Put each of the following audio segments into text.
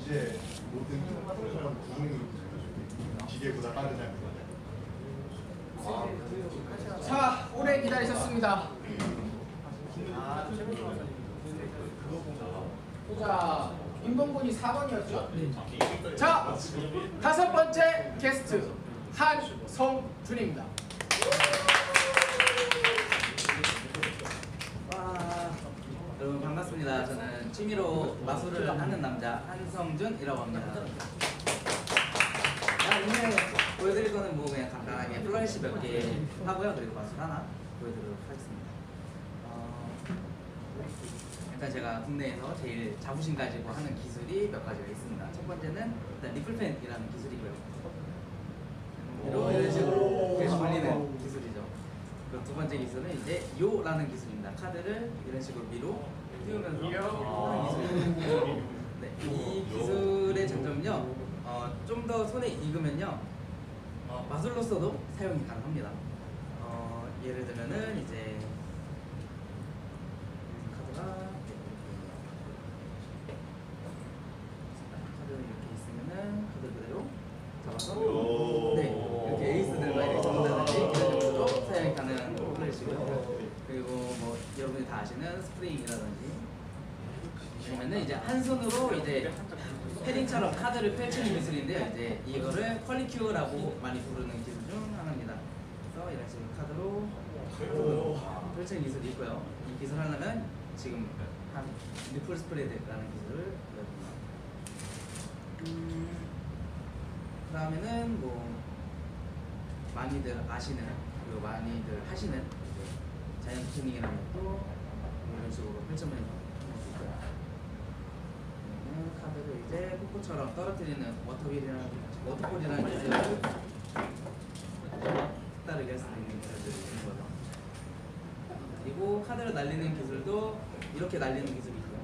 이제 모든 그런 구성으로 기계보다 빠르다는 거죠. 자, 오래 기다리셨습니다. 자, 민봉군이 4번이었죠? 자, 5번째 게스트 한성준입니다. 여러분 반갑습니다. 저는 취미로 마술을 하는 남자 한성준이라고 합니다. 오늘 보여드릴 거는 뭐 그냥 간단하게 플러리시 몇 개 하고요. 그리고 마술 하나 보여드리도록 하겠습니다. 일단 제가 국내에서 제일 자부심 가지고 하는 기술이 몇 가지가 있습니다. 첫 번째는 일단 리플펜이라는 기술이고요. 이런 식으로 계속 돌리는 기술이죠. 그리고 두 번째 기술은 이제 요라는 기술입니다. 카드를 이런 식으로 위로 띄우면서 하는 기술입니다. 네, 이 기술의 장점은요, 좀 더 손에 익으면요, 마술로서도 사용이 가능합니다. 예를 들면은 이제 카드가 카드는 이렇게 있으면은 카드 그대로 잡아서 네, 이렇게 에이스들과 이렇게 잡는다든지 이런 식으로 사용이 가능한 플래시고요. 그리고 뭐 여러분이 다 아시는 스프링이라든지 아니면은 이제 한 손으로 이제 패딩처럼 카드를 펼치는 기술인데요. 이제 이거를 퀄리큐라고 많이 부르는 기술 중 하나입니다. 그래서 이런 식으로 카드로 펼치는 기술이 있고요. 이 기술 하나는 지금 한 리플 스프레드라는 기술을 보여줍니다. 그 다음에는 뭐 많이들 아시는 그리고 많이들 하시는 자이언트 튜닝이라는 것도 이런 식으로 펼쳐보는 거. 카드를 이제 폭포처럼 떨어뜨리는 워터볼이라는 기술을 따르게 할 수 있는 기술들이 있는 거죠. 그리고 카드를 날리는 기술도 이렇게 날리는 기술이 있고요.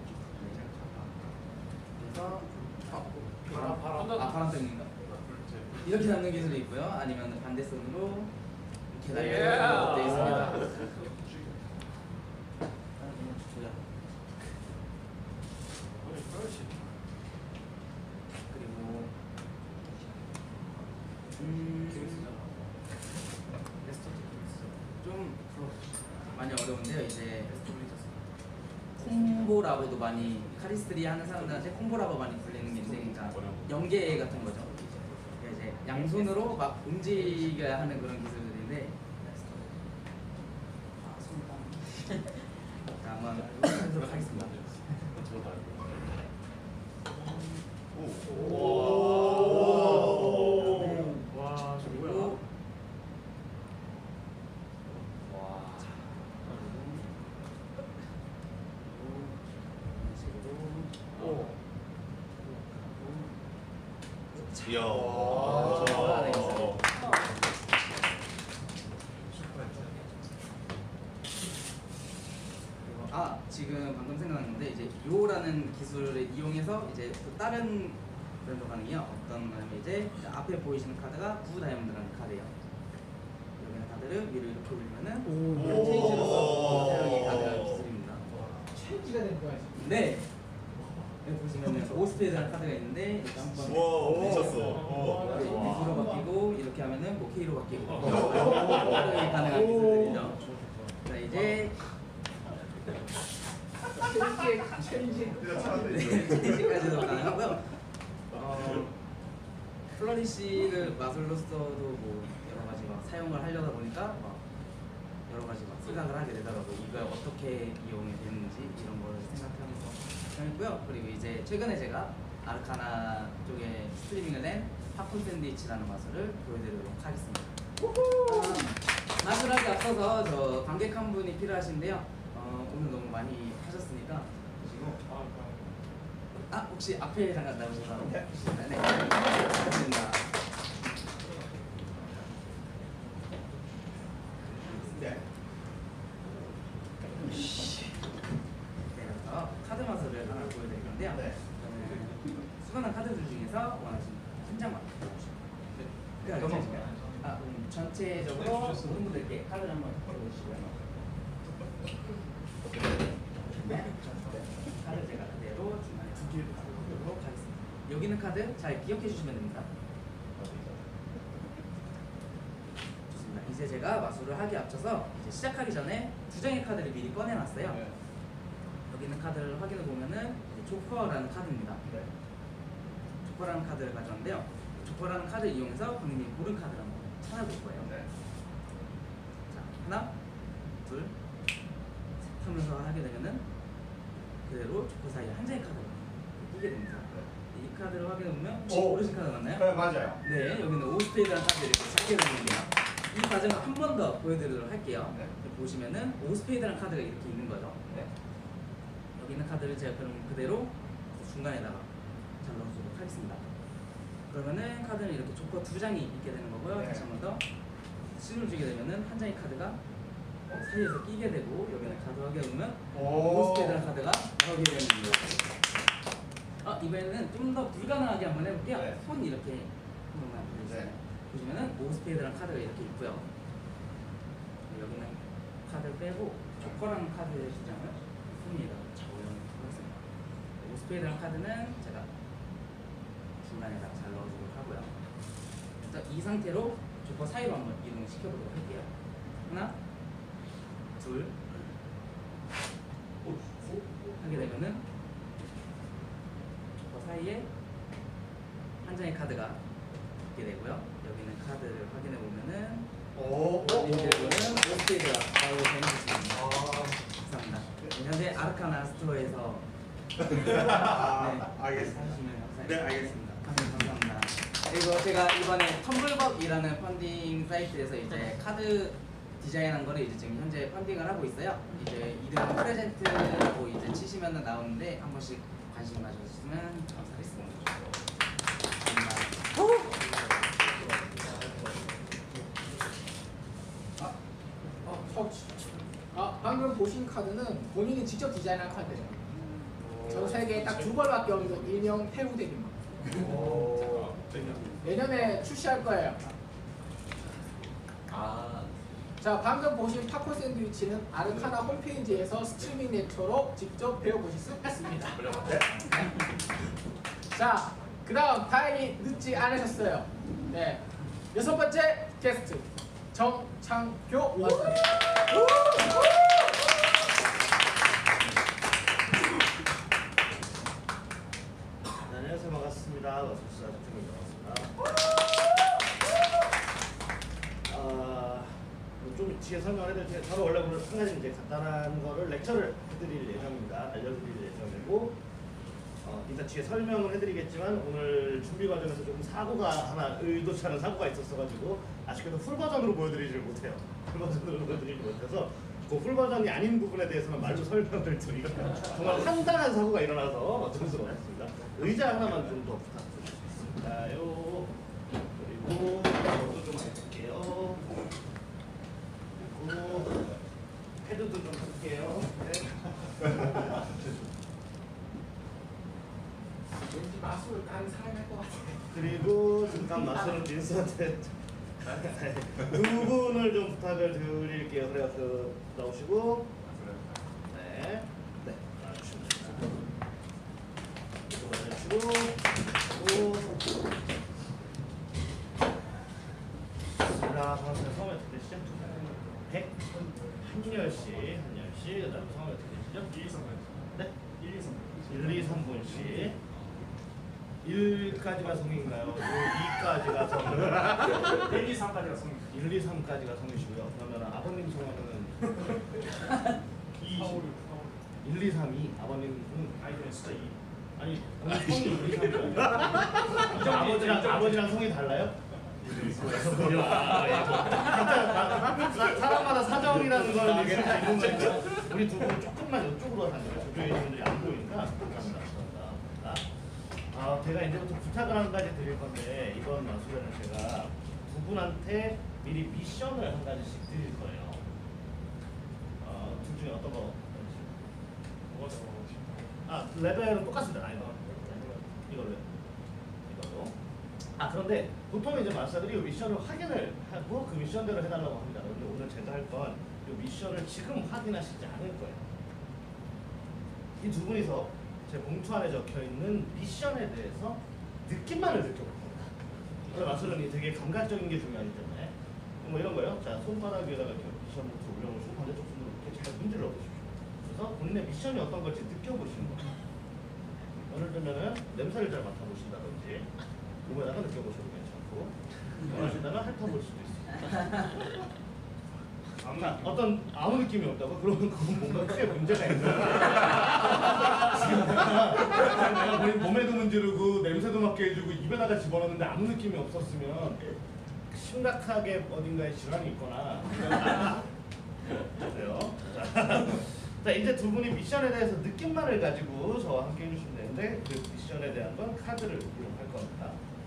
그래서 파란색인가? 이렇게 잡는 기술이 있고요. 아니면 반대손으로 이렇게 날리는 것도 있습니다. 좀 많이 어려운데요. 이제 콤보라고도 많이 카리스트리 하는 사람들한테 콤보라고 많이 불리는 게 있는데, 그러니까 연계 같은 거죠. 이제 양손으로 막 움직여야 하는 그런 기술들인데, 자, 한번 해보도록 하겠습니다. 지금 방금 생각났는데, 이제 요라는 기술을 이용해서 이제 또 다른 브랜드 반응이요. 어떤 거냐면 이제 앞에 보이시는 카드가 9 다이아몬드라는 카드예요. 이런 카드를 위로 이렇게 올리면은 체인지로서 사용이 가능한 기술입니다. 체인지가 된 거야. 네. 여기 보시면은 5스페이드라는 카드가 있는데 이렇게 한번 미쳤어. B로 바뀌고 이렇게 하면은 뭐 K로 바뀌고 사용이 가능한 기술들이죠. 자, 이제 체인지까지도 가능하고요. 플러리시를 마술로서도 뭐 여러 가지 막 사용을 하려다 보니까 막 여러 가지 막 생각을 하게 되더라고요. 이걸 어떻게 이용이 되는지 이런 걸 생각하면서 사용했고요. 그리고 이제 최근에 제가 아르카나 쪽에 스트리밍을 낸 팝콘 샌드위치라는 마술을 보여드리도록 하겠습니다. 마술하기 앞서서 저 관객 한 분이 필요하신데요. 오늘 너무 많이 하셨으니까 보시고 혹시 앞에 잠깐 나오셔서 네, 감사합니다. 카드 마술을 하나 보여드릴 건데요. 수많은 카드들 중에서 원하시는 한 장만 전체적으로 모든 분들께 카드를 한번 보여주시고요. 네, 카드 제가 그대로 중간에 두 개를 보도록 하겠습니다. 여기 있는 카드 잘 기억해 주시면 됩니다. 좋습니다. 이제 제가 마술을 하기 앞서서 이제 시작하기 전에 두 장의 카드를 미리 꺼내놨어요. 네. 여기 있는 카드를 확인해 보면은 조커라는 카드입니다. 네. 조커라는 카드를 가져왔는데요. 조커라는 카드를 이용해서 본인이 고른 카드를 한번 찾아볼 거예요. 네. 자, 하나, 둘, 셋 하면서 하게 되면은 그대로 조커 사이에 한 장의 카드가 뜨게 됩니다. 이 카드를 확인해 보면 혹시 오. 고르신 카드 맞나요? 네, 맞아요. 네, 여기는 오스페이드라는 카드를 이렇게 찾게 되는데요. 이 과정을 한 번 더 보여드리도록 할게요. 네. 보시면은 오스페이드라는 카드가 이렇게 있는 거죠. 네. 여기 있는 카드를 제가 그럼 그대로 중간에다가 잘 넣어주도록 하겠습니다. 그러면은 카드는 이렇게 조커 두 장이 있게 되는 거고요. 네. 다시 한 번 더 신호를 주게 되면은 한 장의 카드가 사이에서 끼게 되고 여기는 카드 확인해 보면 오스페이드라는 카드가 나오게 되는 거예요. 이번에는 좀 더 불가능하게 한번 해볼게요. 네. 손 이렇게 한번만 보여주세요. 네. 보시면은 오스페이드라는 카드가 이렇게 있고요. 여기는 카드를 빼고 조커라는 카드의 주장을 손에다가 적용하도록 하겠습니다. 오스페이드라는 카드는 제가 중간에다 잘 넣어주도록 하고요. 일단 이 상태로 조커 사이로 한번 이동시켜보도록 할게요. 하나, 둘 하게 되면은 조커 사이에 한 장의 카드가 있게 되고요. 여기는 카드를 확인해 보면은 님들은 오스페이드가 나오고 되는 것입니다. 감사합니다. 현재 아르카나 스토어에서 알겠습니다. 사주시면 네, 알겠습니다. 감사합니다. 그리고 제가 이번에 텀블벅이라는 펀딩 사이트에서 이제 카드 디자인한 거를 이제 지금 현재 펀딩을 하고 있어요. 이제 이름 프레젠트라고 이제 치시면 나오는데 한 번씩 관심 가져주시면 감사하겠습니다. 방금 보신 카드는 본인이 직접 디자인한 카드예요. 전 세계에 딱 두 벌밖에 없는 일명 태우덱입니다. 내년에 출시할 거예요. 자, 방금 보신 팝콘 샌드위치는 아르카나 홈페이지에서 스트리밍 네트워크로 직접 배워보실 수 있습니다. 자, 그 다음 다행히 늦지 않으셨어요. 네, 6번째 게스트 정창표 원장님. 네, 안녕하세요. 반갑습니다. 마술사 정창표입니다. 좀 뒤에 설명을 해드릴게요. 저는 원래 오늘 한 가지 이제 간단한 거를 렉처를 해드릴 예정입니다. 알려드릴 예정이고, 일단 뒤에 설명을 해드리겠지만 오늘 준비 과정에서 조금 사고가 하나 의도치 않은 사고가 있었어가지고 아쉽게도 풀 버전으로 보여드리지를 못해요. 풀 버전으로 보여드리지 못해서 그 풀 버전이 아닌 부분에 대해서는 말로 설명을 드리고 정말 황당한 사고가 일어나서 어쩔 수가 없습니다. 의자 하나만 좀 더 부탁드리겠습니다요. 그리고 이것도 좀 해볼게요. 그리고 패드도 좀 쓸게요. 네. 왠지 마술을 깐 사람일 것 같아. 그리고 잠깐 마스터는 빈스한테 두 분을 좀 부탁을 드릴게요. 그래요. 나오시고 네. 네. 나와주시면 됩니다. 반갑습니다. 성함이 어떻게 되시죠? 한열 씨, 그다음 성함이 어떻게 되시죠? 1, 2, 3분 씨. 1까지가 성인가요? 2까지가 성. 1, 2, 3까지가 성. 1, 2, 3까지가 성이시고요. 그러면 아버님 성함은 1, 2, 3이 아버님은 아이들은 숫자 2. 아니 오늘 성이 1, 2, 3이 아버지랑 성이 달라요? 사람마다 사정이라는 거는 이게 다 있는 거니까 우리 두 분 조금만 이쪽으로 하세요. 저쪽에 있는 분들이 안 보이니까. 제가 이제부터 부탁을 한 가지 드릴 건데 이번 마술에는 제가 두 분한테 미리 미션을 한 가지씩 드릴 거예요. 둘 중에 어떤 거? 레벨은 똑같습니다. 이걸로. 그런데 보통 이제 마술사들이 이 미션을 확인을 하고 그 미션대로 해달라고 합니다. 그런데 오늘 제가 할 건 이 미션을 지금 확인하시지 않을 거예요. 이 두 분이서 제 봉투 안에 적혀 있는 미션에 대해서 느낌만을 느껴볼 겁니다. 원래 마술은 되게 감각적인 게 중요하기 때문에 뭐 이런 거요. 자, 손바닥 위에다가 이렇게 미션 목표 올려놓으시고 반대쪽 손으로 이렇게 잘 문질러 보십시오. 그래서 본인의 미션이 어떤 걸지 느껴보시는 거예요. 예를 들면은 냄새를 잘 맡아보신다든지 몸에다가 느껴보셔도 괜찮고 원하신다면 핥아볼 수도 있어요. 자, 어떤 아무 느낌이 없다고? 그러면 그건 뭔가 크게 문제가 있는 거야. 지금 내가 본인 몸에도 문지르고 냄새도 맡게 해주고 입에다가 집어넣는데 아무 느낌이 없었으면 심각하게 어딘가에 질환이 있거나 그래요. 자, 이제 두 분이 미션에 대해서 느낌만을 가지고 저와 함께 해주시면 되는데 그 미션에 대한 건 카드를 이용할 겁니다.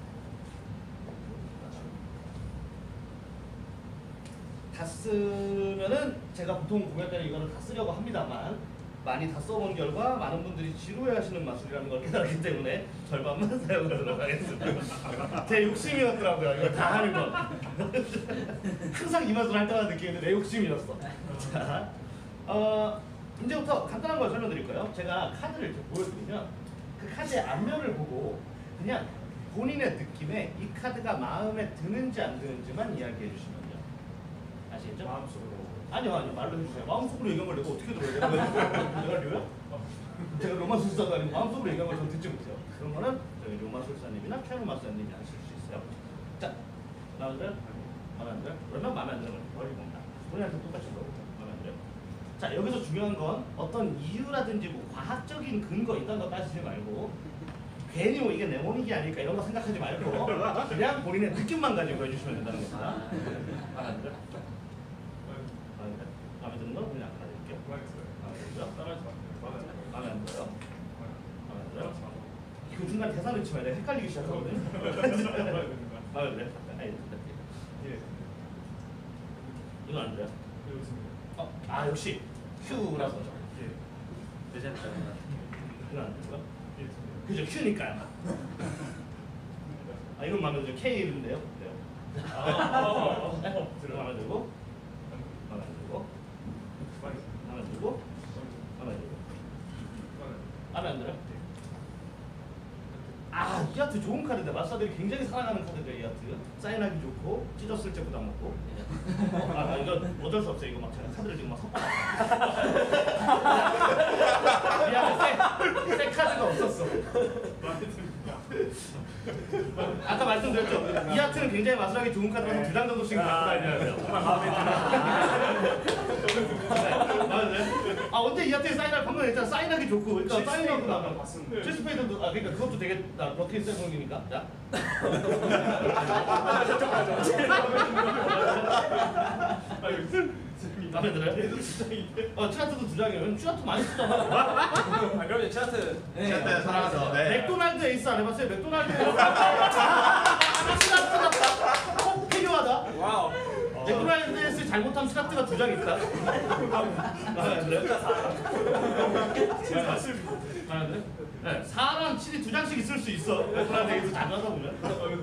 다 쓰면은 제가 보통 공연 때는 이거를 다 쓰려고 합니다만 많이 다 써본 결과 많은 분들이 지루해하시는 마술이라는 걸 깨달았기 때문에 절반만 사용하도록 하겠습니다. 제 욕심이었더라고요. 이거 다 하는 건. 항상 이 마술 할 때마다 느끼는데 내 욕심이었어. 자, 이제부터 간단한 걸 설명드릴 거예요. 제가 카드를 이렇게 보여드리면 그 카드의 앞면을 보고 그냥 본인의 느낌에 이 카드가 마음에 드는지 안 드는지만 이야기해 주시면요. 아시겠죠? 마음속으로. 아니요, 말로 해주세요. 마음속으로 얘기한 걸 내가 어떻게 들어야 돼요? 내가 료요? 제가 로마술사가 아니고 마음속으로 얘기한 걸 전 듣지 못해요. 그런 거는 저희 로마술사님이나 피아노 마술사님이 하실 수 있어요. 자, 마음에 들어요? 마음에 안 들어요? 그러면 마음에 안 드는 걸 버리고 봅니다. 본인한테 똑같이 물어보세요. 마음에 안 들어요? 자, 여기서 중요한 건 어떤 이유라든지 뭐 과학적인 근거 이딴 거 따지지 말고 괜히 뭐 이게 내 몸이기 아닐까 이런 거 생각하지 말고 그냥 본인의 느낌만 가지고 해주시면 된다는 겁니다. 마음에 안 들어요? 마음에 드는 건 그냥 알아드릴게요. 마음에 들어요? 따라하지 마세요. 마음에 안 들어요? 마음에 안 들어요? 그 중간 대사를 치면 내가 헷갈리기 시작하거든요. 마음에 들어요? 아니, 예. 이건 안 들어요? 여기습니다. 역시 Q라서죠. 예. 되셨다. 이건 안 들어요? 예, 좋습니다. 그죠, Q니까요. 이건 마음에 들죠. K인데요. 그래요. 들어요. 마음에 들고, 마음에 안 들고, 마음에 들고, 마음에 들고. 마음에 안 들어요? 이 아트 좋은 카드인데 마스터들이 굉장히 사랑하는 카드죠. 이 아트 사인하기 좋고 찢었을 때 부담 없고. 이거 어쩔 수 없어요. 이거 막 제가 카드를 지금 막 섞어놨어요. 미안해, 새 카드가 없었어. 아까 말씀드렸죠. 이 아트는 굉장히 마술하기 좋은 카드라서 2장 정도씩 갖고 다녀야 돼요. 정말 마음에 드는. 마음에 들어요? 언제 이 아트에 사인할 방금 했잖아. 사인하기 좋고. 그러니까 사인하고 나면 봤습니다. 체스페이드도 그러니까 그것도 되게 럭키 세븐이니까. 자. 마음에 들어요? 치아트도 2장이에요. 치아트 많이 쓰잖아. 그럼요 차트. 네, 사랑하죠. 네. 맥도날드 에이스 안 해봤어요? 맥도날드 에이스. 치아트가 꼭 필요하다. 와우. 맥도날드 에이스 잘못하면 치아트가 2장 있다. 마음에 안 들어요? 마음에 들어요? 네, 4랑 7이 2장씩 있을 수 있어. 맥도날드 에이스 잘 가다 보면.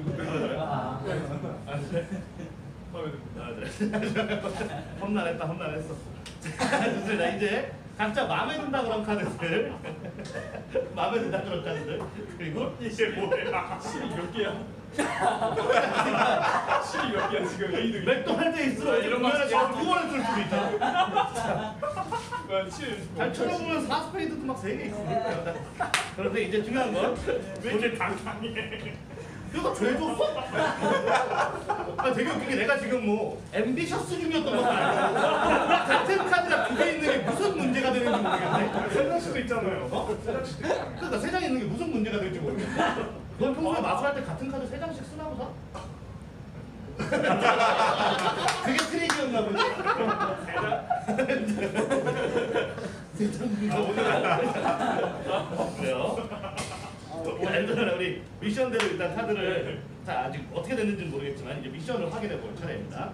험난했다, 험난했어. 좋습니다. 이제 각자 마음에 든다 그런 카드들, 마음에 든다 그런 카드들, 그리고 이게 뭐야? 실이 몇 개야? 실이 몇 개야 지금 A등이? 맥도날드에 있으면 이런 거는 제가 2번을 쓸 수도 있다. 잘 쳐다보면 4스페이드도 막 3개 있으니까. 그런데 이제 중요한 건 왜 이렇게 당당해? 이거 왜 줬어? 되게 웃긴 게 내가 지금 뭐 앰비셔스 중이었던 것도 아니고 같은 카드가 2개 있는 게 무슨 문제가 되는지 모르겠네. 세장씩도 있잖아요. 세장씩도 있잖아요. 그러니까 3장 있는 게 무슨 문제가 될지 모르겠네. 넌 평소에 마술할 때 같은 카드 3장씩 쓰나 보다? 그게 트릭이었나 보지? 3장? 그래요? 일단 우리 미션대로 일단 카드를 아직 어떻게 됐는지는 모르겠지만 이제 미션을 확인해 볼 차례입니다.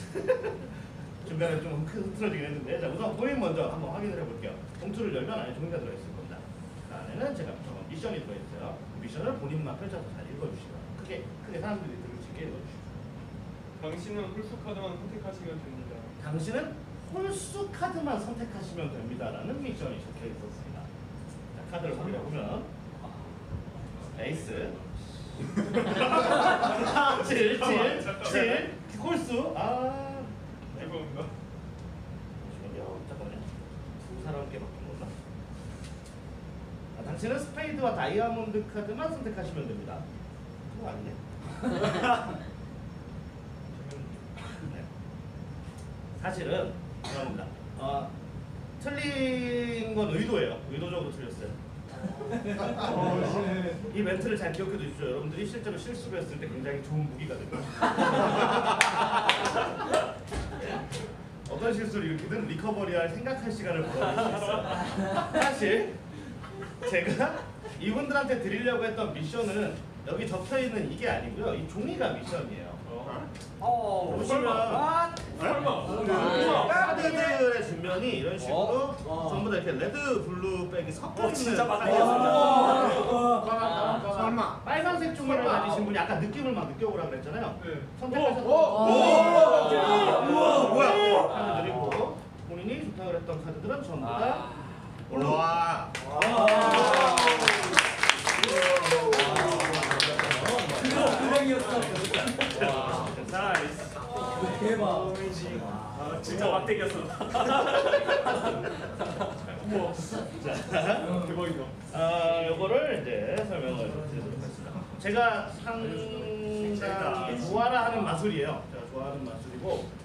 중간에 좀 흐트러지긴 했는데 자 우선 본인 먼저 한번 확인을 해볼게요. 봉투를 열면 안에 종이가 들어있을 겁니다. 그 안에는 제가 적은 미션이 들어있어요. 미션을 본인만 펼쳐서 잘 읽어주시고 크게 사람들이 들을 수 있게 읽어주시고. 당신은 홀수 카드만 선택하시면 됩니다. 당신은 홀수 카드만 선택하시면 됩니다라는 미션이 적혀 있었습니다. 자, 카드를 확인해 보면 에이스, 칠 홀수. 아, 이건가? 잠깐만요. 두 사람께 바꾼 건가? 당신은 스페이드와 다이아몬드 카드만 선택하시면 됩니다. 그거 아니네. 네. 사실은 죄송합니다. 틀린 건 의도예요. 의도적으로 틀렸어요. 이 멘트를 잘 기억해 두십시오. 여러분들이 실제로 실수를 했을 때 굉장히 좋은 무기가 됩니다. 어떤 실수를 일으키든 리커버리할 생각할 시간을 벌어줄 수 있어요. 사실 제가 이분들한테 드리려고 했던 미션은 여기 적혀있는 이게 아니고요. 이 종이가 미션이에요. 보시면 카드들의 뒷면이 이런 식으로 전부 다 이렇게 레드, 블루 백이 섞여있는 진짜 설마. 빨간색 종이를 가지신 분이 아까 느낌을 막 느껴보라고 그랬잖아요. 네. 선택하셨던 카드들이고 본인이 좋다고 그랬던 카드들은 전부 다 올라와. 나이스. 대박. 진짜 막대기였어. 우와. 대박이다. 요거를 이제 설명을 드리도록 하겠습니다. 제가 상당히 좋아라 하는 마술이에요. 제가 좋아하는 마술이고